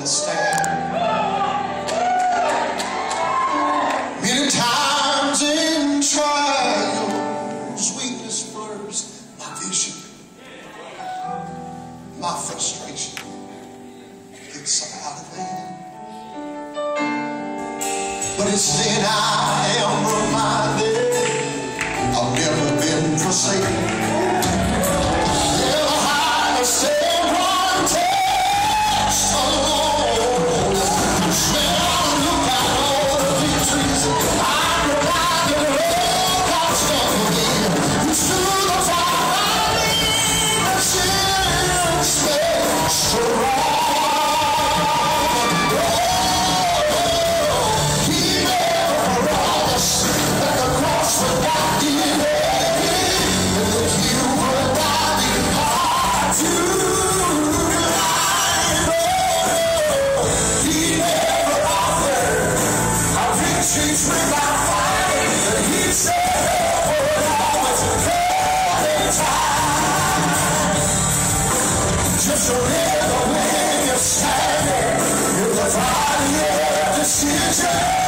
stand. Many times in trials, weakness blurs my vision. My frustration gets out of hand. But it's then I am reminded I've never been forsaken. Never had to stand one test alone. When I look at all the victories I'm reminded of all God's done for me. Through the fire, I stand strong. Just remember when you're standing in the valley of decision.